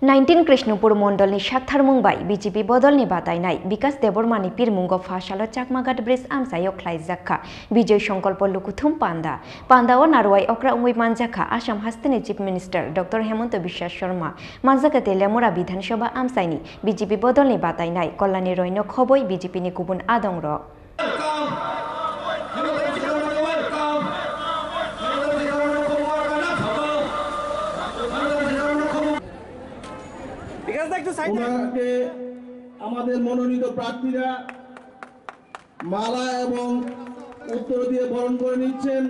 19 Krishnapur मंडलनि साक्थार Mumbai BJP बदलनि बादायनाय विकास देबरमानि पिरमुंग फाशालो चाकमाघाट bridge आमसायाव ख्लायजाखा विजय संकल्प लुकुथुम पांडाओ नारवाई अक्रा उंगै मानजाखा आसाम हास्टेनि chief minister doctor Himanta Biswa Sarma मानजाखा तेलियामुरा विधानसभा आमसायनि बीजेपी बदलनि बादायनाय कल्याणी रयनो खबै बीजेपीनि गुबुन आदंर मनोनीत प्रार्थीरा माला एवं उत्तर दिए बरण करे निच्छेन।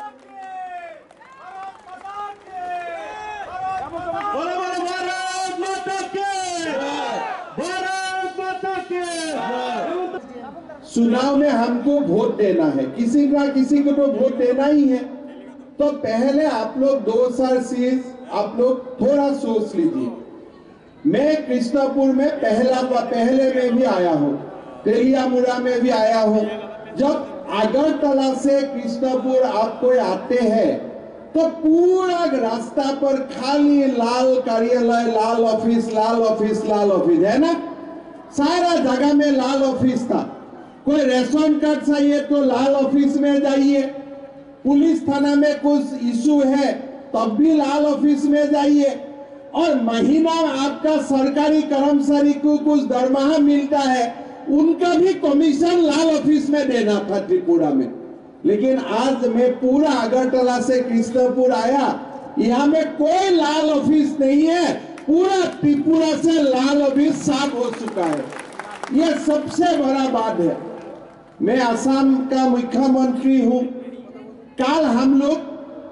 चुनाव में हमको वोट देना है, किसी ना किसी को तो वोट देना ही है। तो पहले आप लोग 2 साल आप लोग थोड़ा सोच लीजिए। मैं कृष्णपुर में पहले में भी आया हूँ, तेलियामुरा में भी आया हूँ। जब अगरतला से कृष्णपुर आपको आते हैं तो पूरा रास्ता पर खाली लाल कार्यालय, लाल ऑफिस है ना। सारा जगह में लाल ऑफिस था। कोई रेशन कार्ड चाहिए तो लाल ऑफिस में जाइए, पुलिस थाना में कुछ इशू है तब भी लाल ऑफिस में जाइए, और महीना आपका सरकारी कर्मचारी को कुछ दरमाहा मिलता है उनका भी कमीशन लाल ऑफिस में देना था त्रिपुरा में। लेकिन आज मैं पूरा अगरतला से कृष्णपुर आया, यहाँ में कोई लाल ऑफिस नहीं है। पूरा त्रिपुरा से लाल ऑफिस साफ हो चुका है। यह सबसे बड़ा बात है। मैं असम का मुख्यमंत्री हूँ। कल हम लोग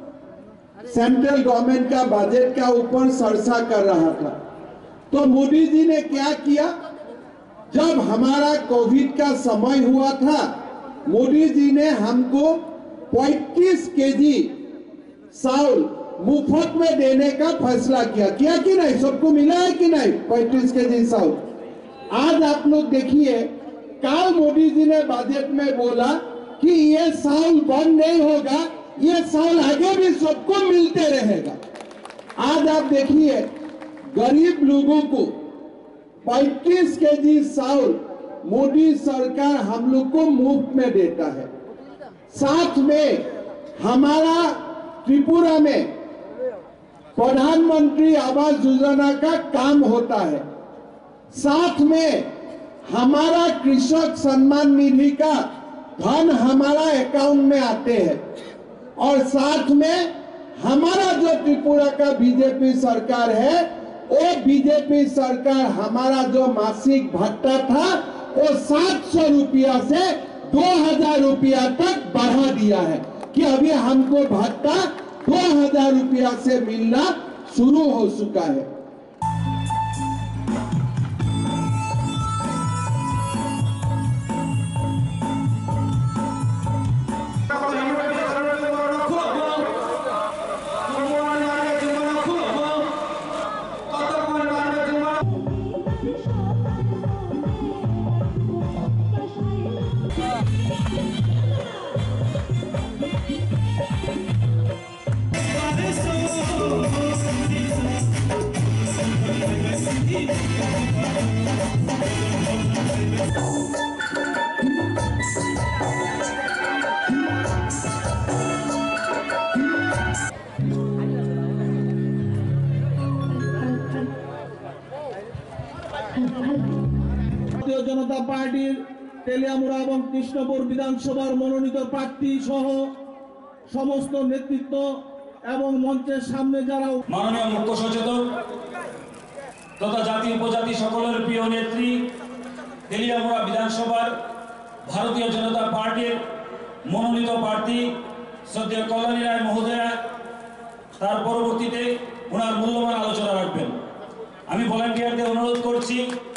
सेंट्रल गवर्नमेंट का बजट का ऊपर चर्चा कर रहा था, तो मोदी जी ने क्या किया, जब हमारा कोविड का समय हुआ था मोदी जी ने हमको 35 केजी चावल मुफ्त में देने का फैसला किया कि नहीं? सबको मिला है कि नहीं 35 केजी चावल? आज आप लोग देखिए, कल मोदी जी ने बजट में बोला कि ये चावल बंद नहीं होगा, ये चावल आगे भी सबको मिलते रहेगा। आज आप देखिए, गरीब लोगों को 35 केजी चावल मोदी सरकार हम लोग को मुफ्त में देता है। साथ में हमारा त्रिपुरा में प्रधानमंत्री आवास योजना का काम होता है। साथ में हमारा कृषक सम्मान निधि का धन हमारा अकाउंट में आते हैं, और साथ में हमारा जो त्रिपुरा का बीजेपी सरकार है, वो बीजेपी सरकार हमारा जो मासिक भत्ता था वो 700 रुपया से 2000 रुपया तक बढ़ा दिया है कि अभी हमको भत्ता 2000 रुपया से मिलना शुरू हो चुका है। भारतीय जनता पार्टी तेलियामुरा एवं कृष्णपुर विधानसभार मनोनीत प्रार्थी सह समस्त नेतृत्व एवं मंचेर सामने जारा माननीय मुख्य सचेतक तथा जाति उपजाति सकलेर प्रिय नेत्री तेलियामुरा विधानसभार भारतीय जनता पार्टीर मनोनीत प्रार्थी श्रद्धेय कल्याणी राय महोदया तार परवर्तीते ओनार मूल्यवान आलोचना राखबेन। आमी भलान्टियारदेर अनुरोध करছি